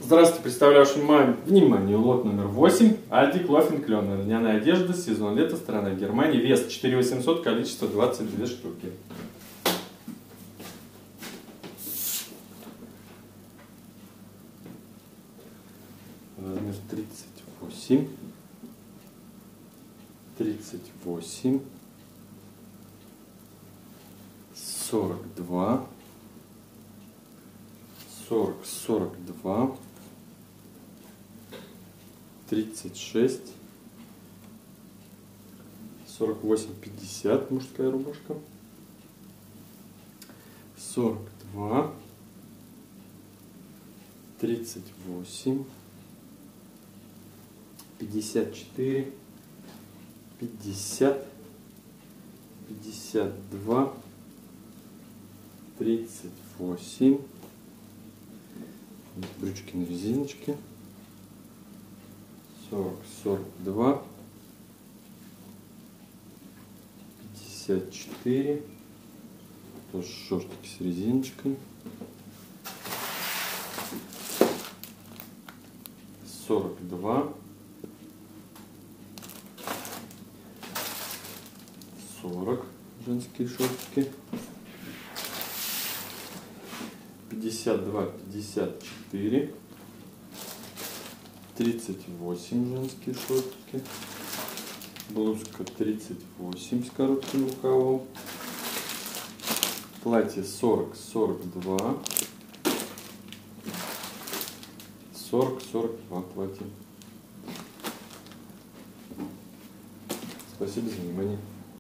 Здравствуйте, представляю вашему вниманию лот номер 8. Альди Клофен Клен. Льняная одежда, сезон лета, страна Германия. Вес 4800, количество 22 штуки. Размер 38. 38. 42. 42. 36, 48, 50 мужская рубашка, 42, 38, 54, 50, 52, 38, брючки на резиночке. 40, 42, 54, тоже шортики с резиночкой, 42, 40 женские шортики, 52, 54, 38 женские шортики, блузка 38 с коротким рукавом, платье 40, 42, 40, 42 платье. Спасибо за внимание.